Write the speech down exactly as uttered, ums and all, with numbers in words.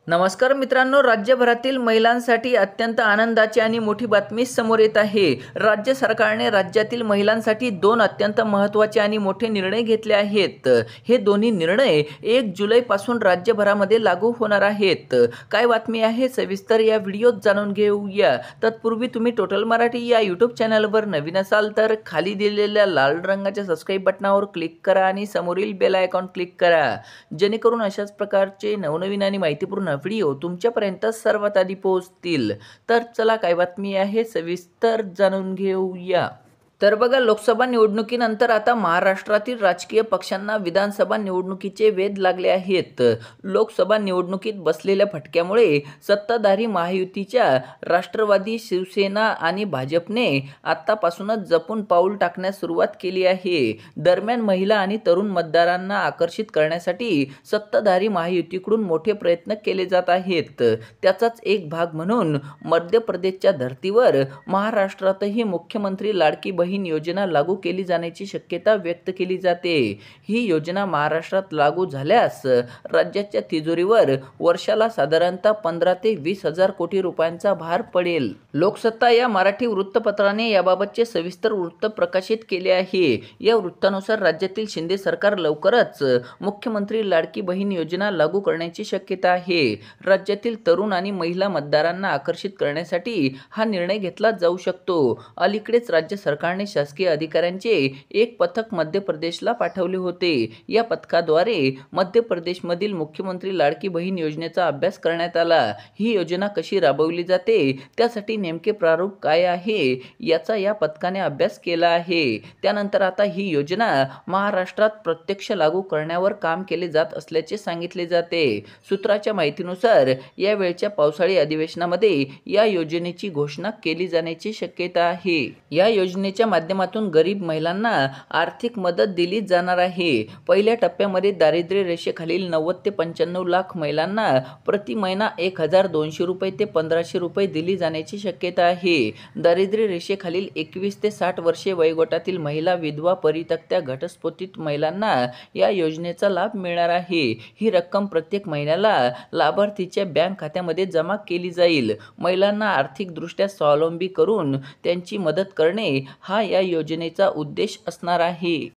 नमस्कार मित्रांनो, राज्यभरातील महिलांसाठी अत्यंत आनंदाची आणि मोठी बातमी समोर येत आहे। राज्य सरकारने राज्यातील महिलांसाठी दोन अत्यंत महत्त्वाचे आणि मोठे निर्णय घेतले आहेत। हे दोन्ही निर्णय एक जुलै पासून राज्यभरामध्ये लागू होणार आहेत। काय बातमी आहे सविस्तर या व्हिडिओत जाणून घेऊया। तत्पूर्वी तुम्ही टोटल मराठी या यूट्यूब चॅनलवर नवीन असाल तर खाली दिलेल्या लाल रंगाच्या सबस्क्राइब बटनावर क्लिक करा आणि समोरील बेल आयकॉन क्लिक करा, जेणेकरून अशाच प्रकारचे नवनवीन आणि माहितीपूर्ण व्हिडिओ तुमच्यापर्यंत सर्वात आधी पोहोचतील। तर चला काय बातमी आहे सविस्तर जाणून घेऊया। तर बघा, लोकसभा निवडणुकीनंतर आता महाराष्ट्रातील राजकीय पक्षांना विधानसभा निवडणुकीचे वेध लागले आहेत। लोकसभा निवडणुकीत बसलेल्या फटक्यामुळे सत्ताधारी महायुतीच्या राष्ट्रवादी, शिवसेना आणि भाजपने आतापासूनच जपून पाऊल टाकण्यास सुरुवात केली आहे। दरम्यान महिला आणि तरुण मतदारांना आकर्षित करण्यासाठी सत्ताधारी महायुतीकडून मोठे प्रयत्न केले जात आहेत। त्याचाच एक भाग म्हणून मध्य प्रदेशच्या धर्तीवर महाराष्ट्रातही मुख्यमंत्री लाडकी बहीण योजना लागू केली जाण्याची शक्यता व्यक्त केली जाते। ही योजना महाराष्ट्रात लागू झाल्यास राज्याच्या तिजोरीवर वर्षाला साधारणतः पंधरा ते वीस हजार कोटी रुपयांचा भार पडेल। लोकसत्ता या मराठी वृत्तपत्राने याबाबतचे सविस्तर वृत्त प्रकाशित केले आहे। या वृत्तानुसार राज्यातील शिंदे सरकार लवकरच मुख्यमंत्री लाडकी बहीण योजना लागू करण्याची शक्यता आहे। राज्यातील तरुण आणि महिला मतदारांना आकर्षित करण्यासाठी हा निर्णय घेतला जाऊ शकतो। अलीकडेच राज्य सरकारने शासकीय अधिकाऱ्यांचे एक पथक मध्य प्रदेशला पाठवले होते। या पथकाद्वारे मध्य प्रदेशमधील मुख्यमंत्री लाडकी बहीण योजनेचा अभ्यास करण्यात आला। ही योजना कशी राबवली जाते, त्यासाठी नेमके प्रारूप काय आहे याचा या पथकाने अभ्यास केला आहे। त्यानंतर आता ही योजना महाराष्ट्रात प्रत्यक्ष लागू करण्यावर काम केले जात असल्याचे सांगितले जाते। सूत्राच्या माहितीनुसार यावेळच्या पावसाळी अधिवेशनामध्ये या योजनेची घोषणा केली जाण्याची शक्यता आहे। या योजनेच्या माध्यमातून गरीब महिलांना आर्थिक मदत दिली जाणार आहे। पहिल्या टप्प्यामध्ये दारिद्र्य रेषेखालील नव्वद ते पंच्याण्णव लाख महिलांना प्रति महिना एक हजार दोनशे रुपये ते पंधराशे रुपये दिली जाण्याची शक्यता आहे। दारिद्र्य रेषेखालील एकवीस ते साठ वर्षे वयोगटातील महिला, विधवा, परित्यक्त्या, घटस्फोटित महिलांना या योजनेचा लाभ मिळणार आहे। ही रक्कम प्रत्येक महिन्याला लाभार्थीच्या बँक खात्यामध्ये जमा केली जाईल। महिलांना आर्थिकदृष्ट्या स्वावलंबी करून त्यांची मदत करणे हा या योजनेचा उद्देश असणार आहे।